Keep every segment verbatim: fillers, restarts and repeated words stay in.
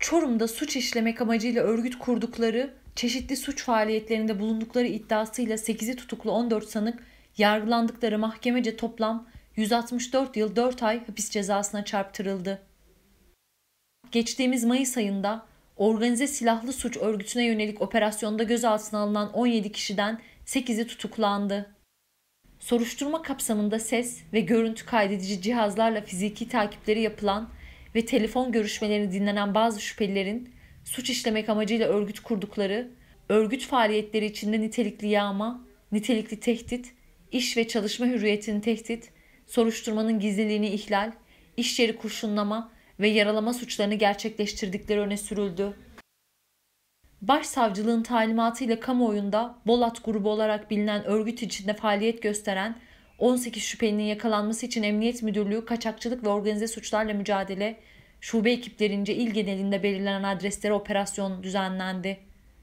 Çorum'da suç işlemek amacıyla örgüt kurdukları, çeşitli suç faaliyetlerinde bulundukları iddiasıyla sekizi tutuklu on dört sanık yargılandıkları mahkemece toplam yüz altmış dört yıl dört ay hapis cezasına çarptırıldı. Geçtiğimiz Mayıs ayında organize silahlı suç örgütüne yönelik operasyonda gözaltına alınan on yedi kişiden sekizi tutuklandı. Soruşturma kapsamında ses ve görüntü kaydedici cihazlarla fiziki takipleri yapılan ve telefon görüşmeleri dinlenen bazı şüphelilerin suç işlemek amacıyla örgüt kurdukları, örgüt faaliyetleri içinde nitelikli yağma, nitelikli tehdit, iş ve çalışma hürriyetini tehdit, soruşturmanın gizliliğini ihlal, iş yeri kurşunlama ve yaralama suçlarını gerçekleştirdikleri öne sürüldü. Başsavcılığın talimatıyla kamuoyunda Bolat grubu olarak bilinen örgüt içinde faaliyet gösteren on sekiz şüphelinin yakalanması için Emniyet Müdürlüğü Kaçakçılık ve Organize Suçlarla Mücadele şube ekiplerince il genelinde belirlenen adreslere operasyon düzenlendi.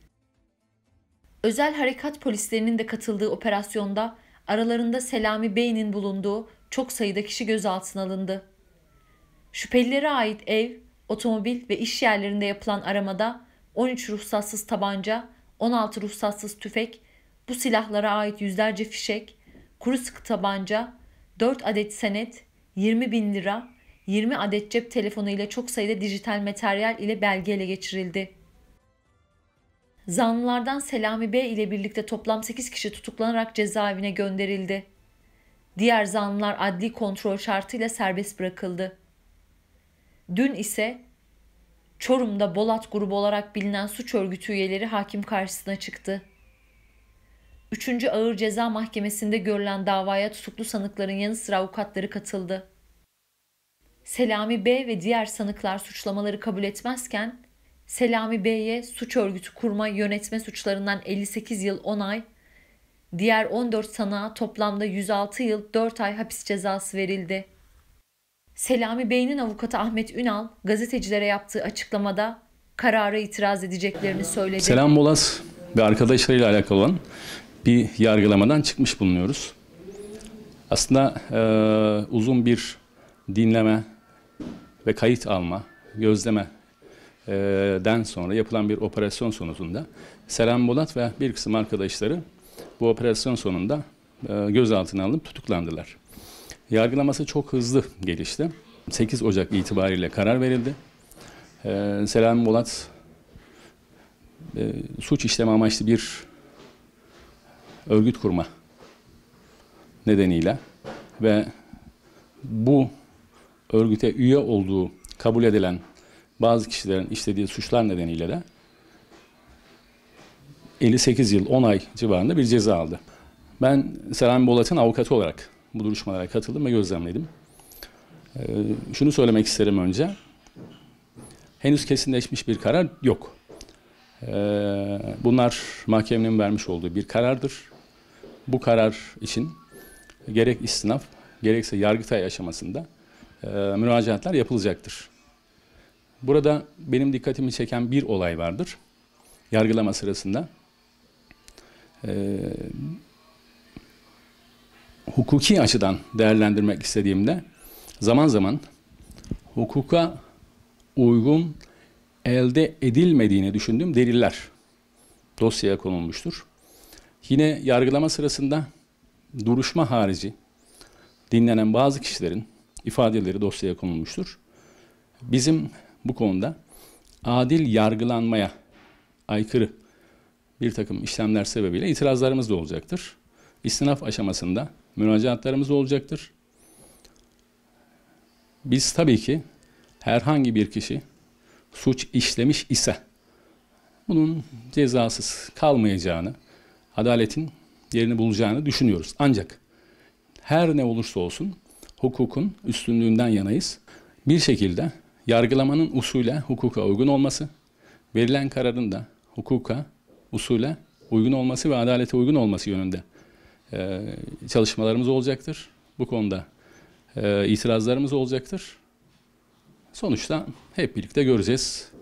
Özel harekat polislerinin de katıldığı operasyonda aralarında Selami Bey'in bulunduğu çok sayıda kişi gözaltına alındı. Şüphelilere ait ev, otomobil ve iş yerlerinde yapılan aramada on üç ruhsatsız tabanca, on altı ruhsatsız tüfek, bu silahlara ait yüzlerce fişek, kuru sıkı tabanca, dört adet senet, yirmi bin lira, yirmi adet cep telefonu ile çok sayıda dijital materyal ile belge ele geçirildi. Zanlılardan Selami Bey ile birlikte toplam sekiz kişi tutuklanarak cezaevine gönderildi. Diğer zanlılar adli kontrol şartıyla serbest bırakıldı. Dün ise Çorum'da Bolat grubu olarak bilinen suç örgütü üyeleri hakim karşısına çıktı. Üçüncü Ağır Ceza Mahkemesi'nde görülen davaya tutuklu sanıkların yanı sıra avukatları katıldı. Selami B ve diğer sanıklar suçlamaları kabul etmezken, Selami B'ye suç örgütü kurma, yönetme suçlarından elli sekiz yıl on ay, diğer on dört sanığa toplamda yüz altı yıl dört ay hapis cezası verildi. Selami Bey'in avukatı Ahmet Ünal, gazetecilere yaptığı açıklamada karara itiraz edeceklerini söyledi. Selam Bolat ve arkadaşlarıyla alakalı olan bir yargılamadan çıkmış bulunuyoruz. Aslında e, uzun bir dinleme ve kayıt alma, gözlemeden sonra yapılan bir operasyon sonucunda Selam Bolat ve bir kısım arkadaşları bu operasyon sonunda e, gözaltına alınıp tutuklandılar. Yargılaması çok hızlı gelişti. sekiz Ocak itibariyle karar verildi. Ee, Selami Bolat e, suç işleme amaçlı bir örgüt kurma nedeniyle ve bu örgüte üye olduğu kabul edilen bazı kişilerin işlediği suçlar nedeniyle de elli sekiz yıl on ay civarında bir ceza aldı. Ben Selami Bolat'ın avukatı olarak bu duruşmalara katıldım ve gözlemledim. Ee, şunu söylemek isterim önce. Henüz kesinleşmiş bir karar yok. Ee, bunlar mahkemenin vermiş olduğu bir karardır. Bu karar için gerek istinaf, gerekse Yargıtay aşamasında e, müracaatlar yapılacaktır. Burada benim dikkatimi çeken bir olay vardır. Yargılama sırasında. Ee, hukuki açıdan değerlendirmek istediğimde zaman zaman hukuka uygun elde edilmediğini düşündüğüm deliller dosyaya konulmuştur. Yine yargılama sırasında duruşma harici dinlenen bazı kişilerin ifadeleri dosyaya konulmuştur. Bizim bu konuda adil yargılanmaya aykırı bir takım işlemler sebebiyle itirazlarımız da olacaktır. İstinaf aşamasında müracaatlarımız olacaktır. Biz tabii ki herhangi bir kişi suç işlemiş ise bunun cezasız kalmayacağını, adaletin yerini bulacağını düşünüyoruz. Ancak her ne olursa olsun hukukun üstünlüğünden yanayız. Bir şekilde yargılamanın usule, hukuka uygun olması, verilen kararın da hukuka, usule uygun olması ve adalete uygun olması yönünde e, çalışmalarımız olacaktır. Bu konuda e, itirazlarımız olacaktır. Sonuçta hep birlikte göreceğiz.